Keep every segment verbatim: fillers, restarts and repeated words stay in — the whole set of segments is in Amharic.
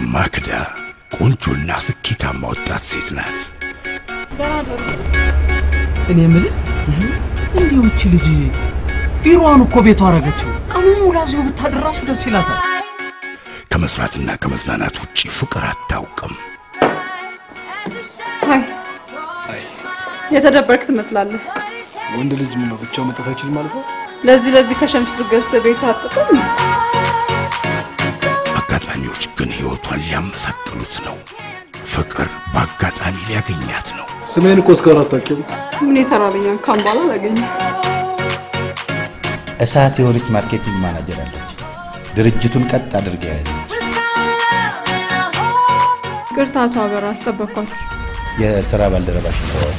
ማክዳ ቆንጆና ስኬታማ ወጣት ሴት ናት እኔ የምልህ እንዲሁ እቺ ልጅ ቢሮዋን እኮ ቤቷ አረገችው ቀኑን ሙሉ አዝዮ ብታደራሱ ደስ ይላታል ከመስራትና ከመዝናናት ውጪ ፍቅር አታውቅም አይ አይ የተደበርክ ትመስላለህ ወንድ ልጅ ምን ነው ብቻው መጣት አይችልም ማለት ነው ለዚህ ለዚህ ከሸምስ ልገስተ ቤት አጥተም አጋጣሚዎች ግን ህይወቷን ሊያመሳቅሉት ነው ፍቅር በአጋጣሚ ሊያገኛት ነው ስሜን እኮ እስካሁን አታውቂም ምን ይሰራልኛል ካምባላ ላገኝ እሳት የወሪት ማርኬቲንግ ማናጀር አለች ድርጅቱን ቀጥ አድርጋ ያለች ቅርታቷ በራስ ተበኳችሁ የሥራ ባልደረባሽ ነው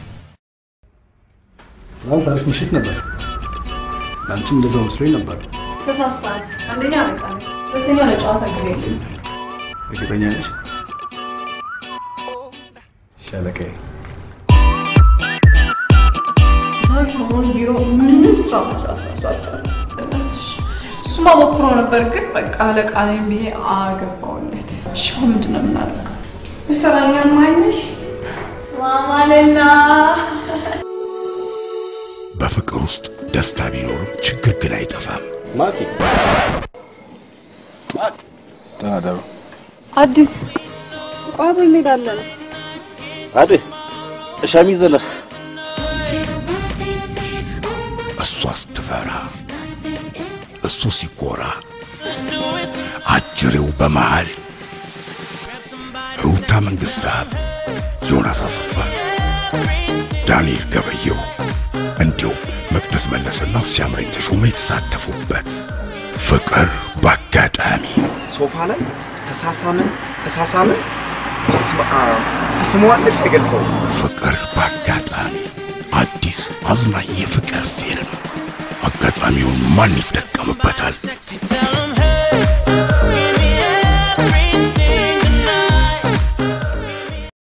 አሁን ታሪፍ ምሽት ነበር አንቺም እንደዛው መስሎኝ ነበር ተሳሳተ አንደኛ አለቃ ሁለተኛ ለጨዋታ ጊዜ የለም እርግጠኛ ነሽ ሻለቃዬ ዛሬ ሰሞኑን ቢሮ ምንም ስራ መስራት መስዋዕቷል እሱማ ሞክሮ ነበር ግን በቃ አለቃ ነኝ ብዬ አገባውለት እሺ ምንድን ነው የምናደርገው በሰራኛ ማይነሽ ማማለና በፍቅር ውስጥ ደስታ ቢኖርም ችግር ግን አይጠፋም ማኪ ማኪ ተናደሩ አዲስ ቋብር እንሄዳለን አዴ ሻሚዘለ እሷ ስትፈራ እሱ ሲኮራ አጅሬው በመሃል ሩታ መንግስታት ዮናስ አሰፋ ዳንኤል ገበየው እንዲሁ መቅደስ መለሰና ሲያምረኝ ተሾመ የተሳተፉበት ፍቅር በአጋጣሚ ሶፋ ላይ ተሳሳምን ተሳሳምን ተስሟለች አይገልጸው ፍቅር በአጋጣሚ አዲስ አዝናኝ የፍቅር ፊልም አጋጣሚውን ማን ይጠቀምበታል